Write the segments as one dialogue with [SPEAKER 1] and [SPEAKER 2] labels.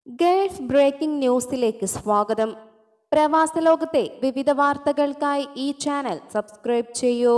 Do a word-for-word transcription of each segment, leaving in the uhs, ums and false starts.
[SPEAKER 1] Gulf breaking ന്യൂസിലേക്ക് സ്വാഗതം. പ്രവാസ ലോകത്തെ വിവിധ വാർത്തകൾക്കായി ഈ ചാനൽ സബ്സ്ക്രൈബ് ചെയ്യൂ.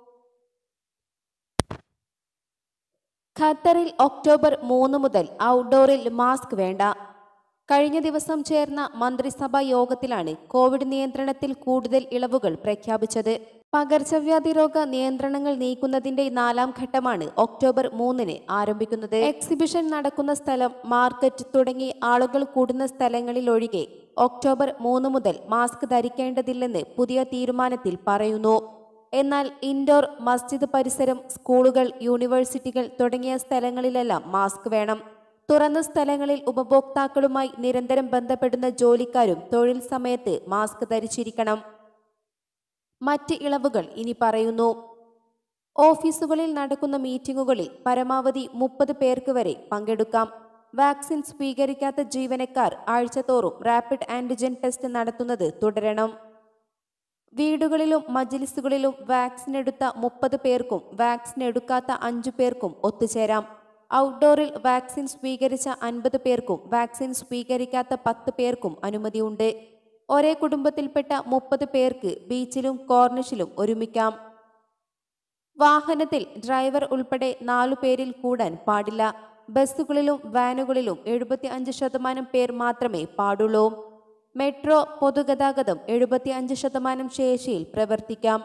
[SPEAKER 1] ഖത്തറിൽ ഒക്ടോബർ മൂന്ന് മുതൽ ഔട്ട്ഡോറിൽ മാസ്ക് വേണ്ട. കഴിഞ്ഞ ദിവസം ചേർന്ന മന്ത്രിസഭാ യോഗത്തിലാണ് കോവിഡ് നിയന്ത്രണത്തിൽ കൂടുതൽ ഇളവുകൾ പ്രഖ്യാപിച്ചത്. പകർച്ചവ്യാധി രോഗ നിയന്ത്രണങ്ങൾ നീക്കുന്നതിന്റെ നാലാം ഘട്ടമാണ് ഒക്ടോബർ മൂന്നിന് ആരംഭിക്കുന്നത്. എക്സിബിഷൻ നടക്കുന്ന സ്ഥലം, മാർക്കറ്റ് തുടങ്ങി ആളുകൾ കൂടുന്ന സ്ഥലങ്ങളിലൊഴികെ ഒക്ടോബർ മൂന്ന് മുതൽ മാസ്ക് ധരിക്കേണ്ടതില്ലെന്ന് പുതിയ തീരുമാനത്തിൽ പറയുന്നു. എന്നാൽ ഇൻഡോർ, മസ്ജിദ് പരിസരം, സ്കൂളുകൾ, യൂണിവേഴ്സിറ്റികൾ തുടങ്ങിയ സ്ഥലങ്ങളിലെല്ലാം മാസ്ക് വേണം. തുറന്ന സ്ഥലങ്ങളിൽ ഉപഭോക്താക്കളുമായി നിരന്തരം ബന്ധപ്പെടുന്ന ജോലിക്കാരും തൊഴിൽ സമയത്ത് മാസ്ക് ധരിച്ചിരിക്കണം. മറ്റ് ഇളവുകൾ ഇനി പറയുന്നു. ഓഫീസുകളിൽ നടക്കുന്ന മീറ്റിംഗുകളിൽ പരമാവധി മുപ്പത് പേർക്ക് വരെ പങ്കെടുക്കാം. വാക്സിൻ സ്വീകരിക്കാത്ത ജീവനക്കാർ ആഴ്ചതോറും റാപ്പിഡ് ആന്റിജൻ ടെസ്റ്റ് നടത്തുന്നത് തുടരണം. വീടുകളിലും മജ്ലിസുകളിലും വാക്സിൻ എടുത്ത മുപ്പത് പേർക്കും വാക്സിൻ എടുക്കാത്ത അഞ്ചു പേർക്കും ഒത്തുചേരാം. ഔട്ട്ഡോറിൽ വാക്സിൻ സ്വീകരിച്ച അൻപത് പേർക്കും വാക്സിൻ സ്വീകരിക്കാത്ത പത്ത് പേർക്കും അനുമതിയുണ്ട്. ഒരേ കുടുംബത്തിൽപ്പെട്ട മുപ്പത് പേർക്ക് ബീച്ചിലും കോർണിഷിലും ഒരുമിക്കാം. വാഹനത്തിൽ ഡ്രൈവർ ഉൾപ്പെടെ നാലു പേരിൽ കൂടാൻ പാടില്ല. ബസ്സുകളിലും വാനുകളിലും എഴുപത്തി അഞ്ച് ശതമാനം പേർ മാത്രമേ പാടുള്ളൂ. മെട്രോ, പൊതുഗതാഗതം എഴുപത്തി അഞ്ച് ശതമാനം ശേഷിയിൽ പ്രവർത്തിക്കാം.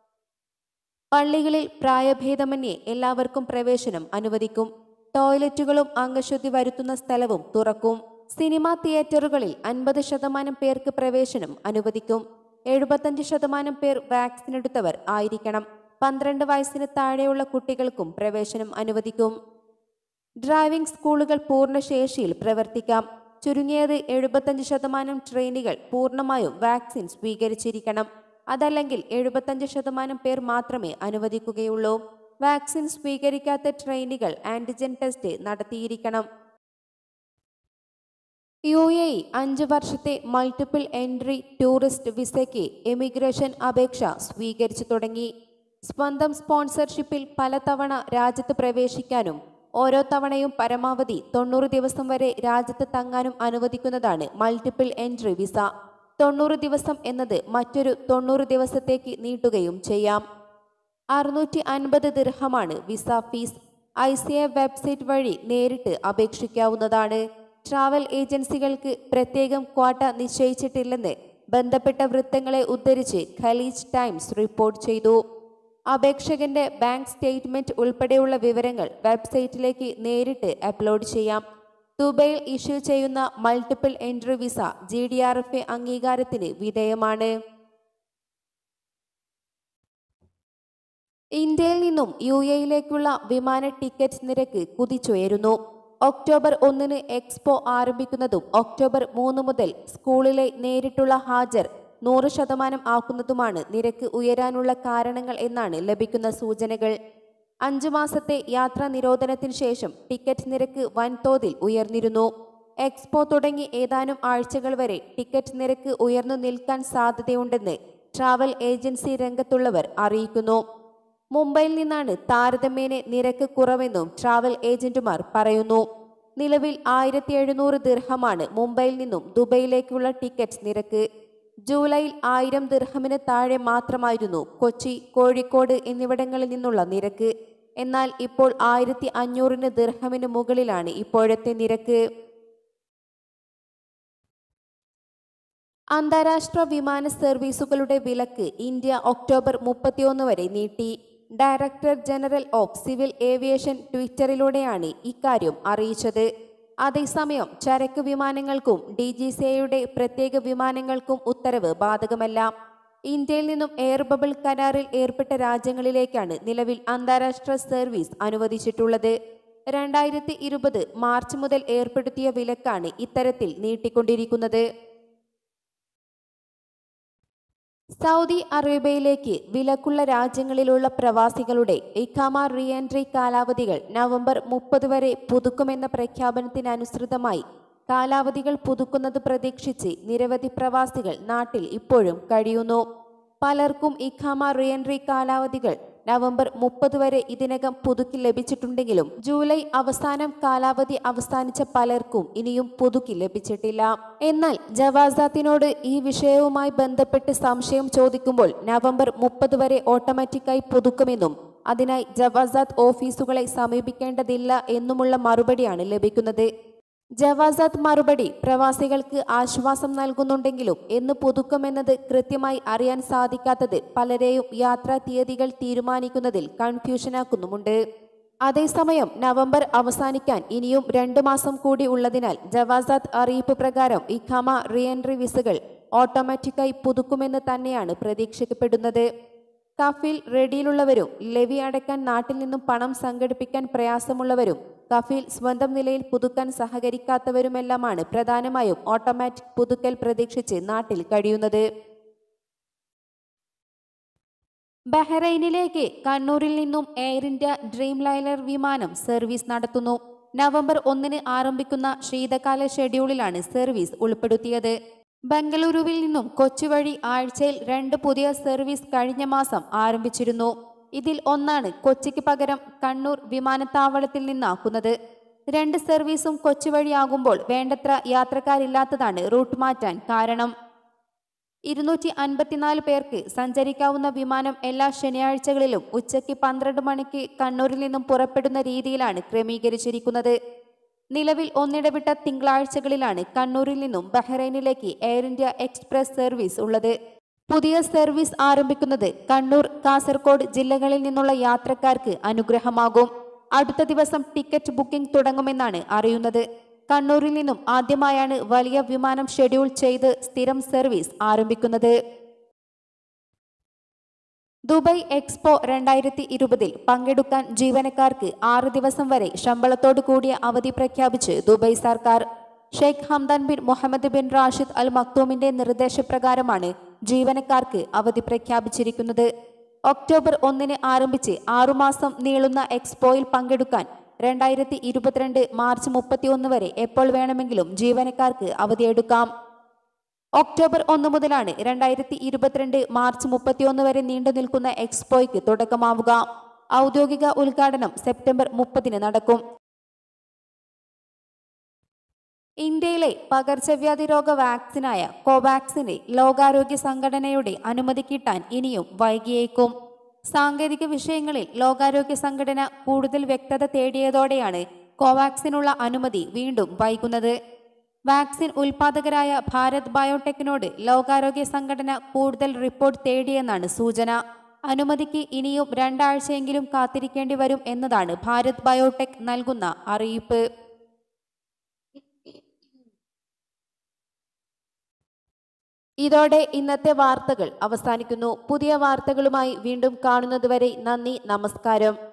[SPEAKER 1] പള്ളികളിൽ പ്രായഭേദമന്യേ എല്ലാവർക്കും പ്രവേശനം അനുവദിക്കും. ടോയ്ലറ്റുകളും അംഗശുദ്ധി വരുത്തുന്ന സ്ഥലവും തുറക്കും. സിനിമാ തിയേറ്ററുകളിൽ അൻപത് ശതമാനം പേർക്ക് പ്രവേശനം അനുവദിക്കും. എഴുപത്തഞ്ച് ശതമാനം പേർ വാക്സിൻ എടുത്തവർ ആയിരിക്കണം. പന്ത്രണ്ട് വയസ്സിന് താഴെയുള്ള കുട്ടികൾക്കും പ്രവേശനം അനുവദിക്കും. ഡ്രൈവിംഗ് സ്കൂളുകൾ പൂർണ്ണശേഷിയിൽ പ്രവർത്തിക്കാം. ചുരുങ്ങിയത് എഴുപത്തഞ്ച് ശതമാനം ട്രെയിനികൾ പൂർണ്ണമായും വാക്സിൻ സ്വീകരിച്ചിരിക്കണം. അതല്ലെങ്കിൽ എഴുപത്തഞ്ച് ശതമാനം പേർ മാത്രമേ അനുവദിക്കുകയുള്ളൂ. വാക്സിൻ സ്വീകരിക്കാത്ത ട്രെയിനികൾ ആന്റിജൻ ടെസ്റ്റ് നടത്തിയിരിക്കണം. യു എ ഇ അഞ്ച് വർഷത്തെ മൾട്ടിപ്പിൾ എൻട്രി ടൂറിസ്റ്റ് വിസയ്ക്ക് എമിഗ്രേഷൻ അപേക്ഷ സ്വീകരിച്ചു തുടങ്ങി. സ്വന്തം സ്പോൺസർഷിപ്പിൽ പലതവണ രാജ്യത്ത് പ്രവേശിക്കാനും ഓരോ തവണയും പരമാവധി തൊണ്ണൂറ് ദിവസം വരെ രാജ്യത്ത് തങ്ങാനും അനുവദിക്കുന്നതാണ് മൾട്ടിപ്പിൾ എൻട്രി വിസ. തൊണ്ണൂറ് ദിവസം എന്നത് മറ്റൊരു തൊണ്ണൂറ് ദിവസത്തേക്ക് നീട്ടുകയും ചെയ്യാം. അറുന്നൂറ്റി അൻപത് ദിർഹമാണ് visa fee. I C A website വഴി നേരിട്ട് അപേക്ഷിക്കാവുന്നതാണ്. ട്രാവൽ ഏജൻസികൾക്ക് പ്രത്യേകം ക്വാട്ട നിശ്ചയിച്ചിട്ടില്ലെന്ന് ബന്ധപ്പെട്ട വൃത്തങ്ങളെ ഉദ്ധരിച്ച് ഖലീജ് ടൈംസ് റിപ്പോർട്ട് ചെയ്തു. അപേക്ഷകന്റെ ബാങ്ക് സ്റ്റേറ്റ്മെന്റ് ഉൾപ്പെടെയുള്ള വിവരങ്ങൾ വെബ്സൈറ്റിലേക്ക് നേരിട്ട് അപ്ലോഡ് ചെയ്യാം. ദുബൈയിൽ ഇഷ്യൂ ചെയ്യുന്ന multiple entry visa G D R F A അംഗീകാരത്തിന് വിധേയമാണ്. ഇന്ത്യയിൽ നിന്നും യു എയിലേക്കുള്ള വിമാന ടിക്കറ്റ് നിരക്ക് കുതിച്ചുയരുന്നു. ഒക്ടോബർ ഒന്നിന് എക്സ്പോ ആരംഭിക്കുന്നതും ഒക്ടോബർ മൂന്ന് മുതൽ സ്കൂളിലെ നേരിട്ടുള്ള ഹാജർ നൂറ് ശതമാനം ആക്കുന്നതുമാണ് നിരക്ക് ഉയരാനുള്ള കാരണങ്ങൾ എന്നാണ് ലഭിക്കുന്ന സൂചനകൾ. അഞ്ചു മാസത്തെ യാത്രാ നിരോധനത്തിന് ശേഷം ടിക്കറ്റ് നിരക്ക് വൻതോതിൽ ഉയർന്നിരുന്നു. എക്സ്പോ തുടങ്ങി ഏതാനും ആഴ്ചകൾ വരെ ടിക്കറ്റ് നിരക്ക് ഉയർന്നു നിൽക്കാൻ സാധ്യതയുണ്ടെന്ന് ട്രാവൽ ഏജൻസി രംഗത്തുള്ളവർ അറിയിക്കുന്നു. മുംബൈയിൽ നിന്നാണ് താരതമ്യേന നിരക്ക് കുറവെന്നും ട്രാവൽ ഏജന്റുമാർ പറയുന്നു. നിലവിൽ ആയിരത്തി എഴുന്നൂറ് ദിർഹമാണ് മുംബൈയിൽ നിന്നും ദുബൈയിലേക്കുള്ള ടിക്കറ്റ് നിരക്ക്. ജൂലൈയിൽ ആയിരം ദിർഹമിന് താഴെ മാത്രമായിരുന്നു കൊച്ചി, കോഴിക്കോട് എന്നിവിടങ്ങളിൽ നിന്നുള്ള നിരക്ക്. എന്നാൽ ഇപ്പോൾ ആയിരത്തി അഞ്ഞൂറിന് ദിർഹമിന് മുകളിലാണ് ഇപ്പോഴത്തെ നിരക്ക്. അന്താരാഷ്ട്ര വിമാന സർവീസുകളുടെ വിലക്ക് ഇന്ത്യ ഒക്ടോബർ മുപ്പത്തിയൊന്ന് വരെ നീട്ടി. Director general of civil aviation ട്വിറ്ററിലൂടെയാണ് ഇക്കാര്യം അറിയിച്ചത്. അതേസമയം ചരക്ക് വിമാനങ്ങൾക്കും ഡി ജി സി എയുടെ പ്രത്യേക വിമാനങ്ങൾക്കും ഉത്തരവ് ബാധകമല്ല. ഇന്ത്യയിൽ നിന്നും എയർ ബബിൾ കരാറിൽ ഏർപ്പെട്ട രാജ്യങ്ങളിലേക്കാണ് നിലവിൽ അന്താരാഷ്ട്ര സർവീസ് അനുവദിച്ചിട്ടുള്ളത്. രണ്ടായിരത്തി ഇരുപത് മാർച്ച് മുതൽ ഏർപ്പെടുത്തിയ വിലക്കാണ് ഇത്തരത്തിൽ നീട്ടിക്കൊണ്ടിരിക്കുന്നത്. സൗദി അറേബ്യയിലേക്ക് വിലക്കുള്ള രാജ്യങ്ങളിലുള്ള പ്രവാസികളുടെ ഇഖാമ റീ എൻട്രി കാലാവധികൾ നവംബർ മുപ്പത് വരെ പുതുക്കുമെന്ന പ്രഖ്യാപനത്തിനനുസൃതമായി കാലാവധികൾ പുതുക്കുന്നത് പ്രതീക്ഷിച്ച് നിരവധി പ്രവാസികൾ നാട്ടിൽ ഇപ്പോഴും കഴിയുന്നു. പലർക്കും ഇഖാമ റീ എൻട്രി കാലാവധികൾ നവംബർ മുപ്പത് വരെ ഇതിനകം പുതുക്കി ലഭിച്ചിട്ടുണ്ടെങ്കിലും ജൂലൈ അവസാനം കാലാവധി അവസാനിച്ച പലർക്കും ഇനിയും പുതുക്കി ലഭിച്ചിട്ടില്ല. എന്നാൽ ജവാസാത്തിനോട് ഈ വിഷയവുമായി ബന്ധപ്പെട്ട് സംശയം ചോദിക്കുമ്പോൾ നവംബർ മുപ്പത് വരെ ഓട്ടോമാറ്റിക്കായി പുതുക്കുമെന്നും അതിനായി ജവാസാത്ത് ഓഫീസുകളെ സമീപിക്കേണ്ടതില്ല എന്നുമുള്ള മറുപടിയാണ് ലഭിക്കുന്നത്. ജവാസാത്ത് മറുപടി പ്രവാസികൾക്ക് ആശ്വാസം നൽകുന്നുണ്ടെങ്കിലും എന്ന് പുതുക്കുമെന്നത് കൃത്യമായി അറിയാൻ സാധിക്കാത്തത് പലരെയും യാത്രാ തീയതികൾ തീരുമാനിക്കുന്നതിൽ കൺഫ്യൂഷനാക്കുന്നുമുണ്ട്. അതേസമയം നവംബർ അവസാനിക്കാൻ ഇനിയും രണ്ടു മാസം കൂടി ഉള്ളതിനാൽ ജവാസാത്ത് അറിയിപ്പ് പ്രകാരം ഇഖാമ റീഎൻട്രി വിസകൾ ഓട്ടോമാറ്റിക്കായി പുതുക്കുമെന്ന് തന്നെയാണ് പ്രതീക്ഷിക്കപ്പെടുന്നത്. കഫീൽ റെഡിയിലുള്ളവരും ലെവി അടയ്ക്കാൻ നാട്ടിൽ നിന്നും പണം സംഘടിപ്പിക്കാൻ പ്രയാസമുള്ളവരും കഫീൽ സ്വന്തം നിലയിൽ പുതുക്കാൻ സഹകരിക്കാത്തവരുമെല്ലാമാണ് പ്രധാനമായും ഓട്ടോമാറ്റിക് പുതുക്കൽ പ്രതീക്ഷിച്ച് നാട്ടിൽ കഴിയുന്നത്. ബഹ്റൈനിലേക്ക് കണ്ണൂരിൽ നിന്നും എയർ ഇന്ത്യ ഡ്രീം ലൈനർ വിമാനം സർവീസ് നടത്തുന്നു. നവംബർ ഒന്നിന് ആരംഭിക്കുന്ന ശീതകാല ഷെഡ്യൂളിലാണ് സർവീസ് ഉൾപ്പെടുത്തിയത്. ബംഗളൂരുവിൽ നിന്നും കൊച്ചി വഴി ആഴ്ചയിൽ രണ്ട് പുതിയ സർവീസ് കഴിഞ്ഞ മാസം ആരംഭിച്ചിരുന്നു. ഇതിൽ ഒന്നാണ് കൊച്ചിക്ക് പകരം കണ്ണൂർ വിമാനത്താവളത്തിൽ നിന്നാക്കുന്നത്. രണ്ട് സർവീസും കൊച്ചി വഴിയാകുമ്പോൾ വേണ്ടത്ര യാത്രക്കാരില്ലാത്തതാണ് റൂട്ട് മാറ്റാൻ കാരണം. ഇരുന്നൂറ്റി അൻപത്തിനാല് പേർക്ക് സഞ്ചരിക്കാവുന്ന വിമാനം എല്ലാ ശനിയാഴ്ചകളിലും ഉച്ചയ്ക്ക് പന്ത്രണ്ട് മണിക്ക് കണ്ണൂരിൽ നിന്നും പുറപ്പെടുന്ന രീതിയിലാണ് ക്രമീകരിച്ചിരിക്കുന്നത്. നിലവിൽ ഒന്നിടവിട്ട തിങ്കളാഴ്ചകളിലാണ് കണ്ണൂരിൽ നിന്നും ബഹ്റൈനിലേക്ക് എയർ ഇന്ത്യ എക്സ്പ്രസ് സർവീസ് ഉള്ളത്. പുതിയ സർവീസ് ആരംഭിക്കുന്നത് കണ്ണൂർ, കാസർഗോഡ് ജില്ലകളിൽ നിന്നുള്ള യാത്രക്കാർക്ക് അനുഗ്രഹമാകും. അടുത്ത ദിവസം ടിക്കറ്റ് ബുക്കിംഗ് തുടങ്ങുമെന്നാണ് അറിയുന്നത്. കണ്ണൂരിൽ നിന്നും ആദ്യമായാണ് വലിയ വിമാനം ഷെഡ്യൂൾ ചെയ്ത് സ്ഥിരം സർവീസ് ആരംഭിക്കുന്നത്. ദുബായ് എക്സ്പോ രണ്ടായിരത്തി ഇരുപതിൽ പങ്കെടുക്കാൻ ജീവനക്കാർക്ക് ആറ് ദിവസം വരെ ശമ്പളത്തോടു കൂടിയ അവധി പ്രഖ്യാപിച്ച് ദുബായ് സർക്കാർ. Sheikh Hamdan bin Mohammed bin Rashid Al മക്തൂമിന്റെ നിർദ്ദേശപ്രകാരമാണ് ജീവനക്കാർക്ക് അവധി പ്രഖ്യാപിച്ചിരിക്കുന്നത്. ഒക്ടോബർ ഒന്നിന് ആരംഭിച്ച് ആറുമാസം നീളുന്ന എക്സ്പോയിൽ പങ്കെടുക്കാൻ രണ്ടായിരത്തി ഇരുപത്തിരണ്ട് മാർച്ച് മുപ്പത്തി ഒന്ന് വരെ എപ്പോൾ വേണമെങ്കിലും ജീവനക്കാർക്ക് അവധിയെടുക്കാം. ഒക്ടോബർ ഒന്ന് മുതലാണ് രണ്ടായിരത്തി ഇരുപത്തിരണ്ട് മാർച്ച് മുപ്പത്തിയൊന്ന് വരെ നീണ്ടു നിൽക്കുന്ന എക്സ്പോയ്ക്ക് തുടക്കമാവുക. ഔദ്യോഗിക ഉദ്ഘാടനം സെപ്റ്റംബർ മുപ്പതിന് നടക്കും. ഇന്ത്യയിലെ പകർച്ചവ്യാധി രോഗ വാക്സിനായ കോവാക്സിന് ലോകാരോഗ്യ സംഘടനയുടെ അനുമതി കിട്ടാൻ ഇനിയും വൈകിയേക്കും. സാങ്കേതിക വിഷയങ്ങളിൽ ലോകാരോഗ്യ സംഘടന കൂടുതൽ വ്യക്തത തേടിയതോടെയാണ് കോവാക്സിനുള്ള അനുമതി വീണ്ടും വൈകുന്നത്. വാക്സിൻ ഉൽപാദകരായ ഭാരത് ബയോടെക്കിനോട് ലോകാരോഗ്യ സംഘടന കൂടുതൽ റിപ്പോർട്ട് തേടിയെന്നാണ് സൂചന. അനുമതിക്ക് ഇനിയും രണ്ടാഴ്ചയെങ്കിലും കാത്തിരിക്കേണ്ടി വരും എന്നതാണ് ഭാരത് ബയോടെക് നൽകുന്ന അറിയിപ്പ്. ഇതോടെ ഇന്നത്തെ വാർത്തകൾ അവസാനിക്കുന്നു. പുതിയ വാർത്തകളുമായി വീണ്ടും കാണുന്നതുവരെ നന്ദി, നമസ്കാരം.